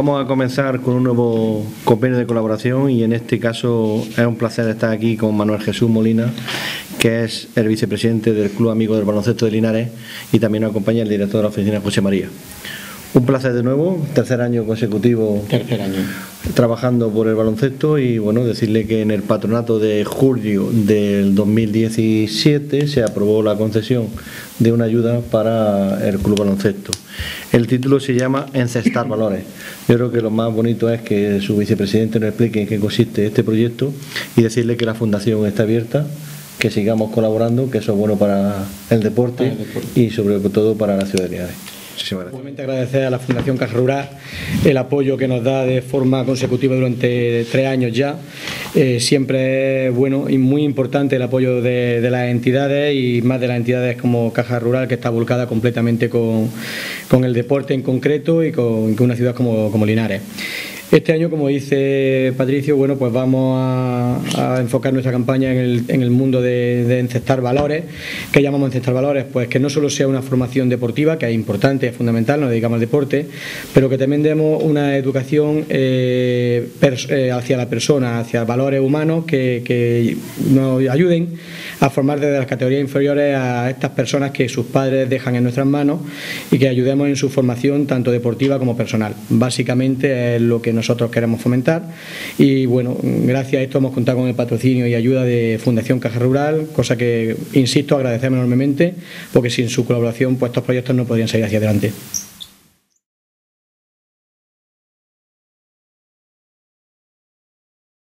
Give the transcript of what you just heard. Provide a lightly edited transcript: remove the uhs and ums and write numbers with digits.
Vamos a comenzar con un nuevo convenio de colaboración y en este caso es un placer estar aquí con Manuel Jesús Molina, que es el vicepresidente del Club Amigo del Baloncesto de Linares, y también nos acompaña el director de la oficina, José María. Un placer de nuevo, tercer año consecutivo trabajando por el baloncesto, y bueno, decirle que en el patronato de julio del 2017 se aprobó la concesión de una ayuda para el Club Baloncesto. El título se llama Encestar Valores. Yo creo que lo más bonito es que su vicepresidente nos explique en qué consiste este proyecto y decirle que la fundación está abierta, que sigamos colaborando, que eso es bueno para el deporte y sobre todo para la ciudad de Linares. Igualmente agradecer a la Fundación Caja Rural el apoyo que nos da de forma consecutiva durante 3 años ya. Siempre es bueno y muy importante el apoyo de las entidades, y más de las entidades como Caja Rural, que está volcada completamente con el deporte en concreto y con una ciudad como Linares. Este año, como dice Patricio, bueno, pues vamos a enfocar nuestra campaña en el mundo de encestar valores. ¿Qué llamamos encestar valores? Pues que no solo sea una formación deportiva, que es importante, es fundamental, nos dedicamos al deporte, pero que también demos una educación hacia la persona, hacia valores humanos que nos ayuden a formar desde las categorías inferiores a estas personas que sus padres dejan en nuestras manos, y que ayudemos en su formación tanto deportiva como personal. Básicamente es lo que nosotros queremos fomentar, y bueno, gracias a esto hemos contado con el patrocinio y ayuda de Fundación Caja Rural, cosa que, insisto, agradecemos enormemente, porque sin su colaboración pues estos proyectos no podrían salir hacia adelante.